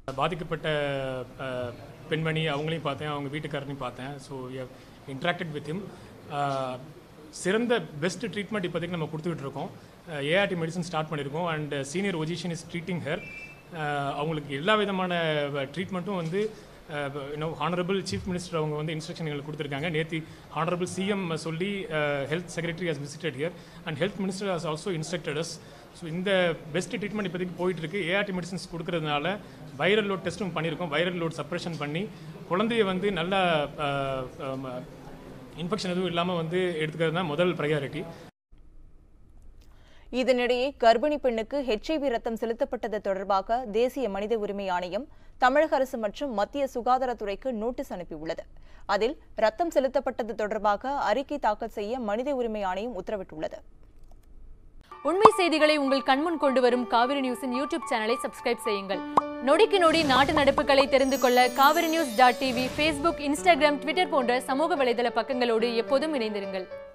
பாதிக்கப்பட்ட பெண்மணி அவங்களையும் பார்த்தேன், அவங்க வீட்டுக்காரனையும் பார்த்தேன். So we have interacted with him. சிறந்த பெஸ்ட் ட்ரீட்மெண்ட் இப்போதைக்கு நம்ம கொடுத்துக்கிட்டு இருக்கோம். ஏஆர்டி மெடிசன் ஸ்டார்ட் பண்ணியிருக்கோம் and senior physician is treating her. அவங்களுக்கு எல்லா விதமான ட்ரீட்மெண்ட்டும் வந்து ஹானரபிள் சீஃப் மினிஸ்டர் அவங்க வந்து இன்ஸ்ட்ரக்ஷன் எங்களுக்கு கொடுத்துருக்காங்க. நேற்று ஹானரபிள் சிஎம் சொல்லி health secretary has visited here and health minister has also instructed us. So இந்த பெஸ்ட் ட்ரீட்மெண்ட் இப்போதைக்கு போயிட்டுருக்கு. ஏஆர்டி மெடிசன்ஸ் கொடுக்கறதுனால வைரல் லோட் டெஸ்ட்டும் பண்ணியிருக்கோம். வைரல் லோட் சப்ரஷன் பண்ணி குழந்தைய வந்து நல்லா இன்ஃபெக்ஷன் எதுவும் இல்லாமல் வந்து எடுத்துக்கிறது தான் முதல் ப்ரையாரிட்டி. இதனிடையே கர்ப்பிணி பெண்ணுக்கு HIV ரத்தம் செலுத்தப்பட்டது தொடர்பாக தேசிய மனித உரிமை ஆணையம் தமிழக அரசு மற்றும் மத்திய சுகாதாரத்துறைக்கு நோட்டீஸ் அனுப்பியுள்ளது. அதில் ரத்தம் செலுத்தப்பட்டது தொடர்பாக அறிக்கை தாக்கல் செய்ய மனித உரிமை ஆணையம் உத்தரவிட்டுள்ளது. உண்மை செய்திகளை உங்கள் கண்முன் கொண்டு வரும் காவிரி நியூஸின் யூடியூப் சேனலை சப்ஸ்கிரைப் செய்யுங்கள். நொடிக்கு நொடி நாட்டு நடப்புகளை தெரிந்து கொள்ள kavirnews.tv, Facebook, Instagram, Twitter போன்ற சமூக வலைதள பக்கங்களோடு எப்போதும் இணைந்திருங்கள்.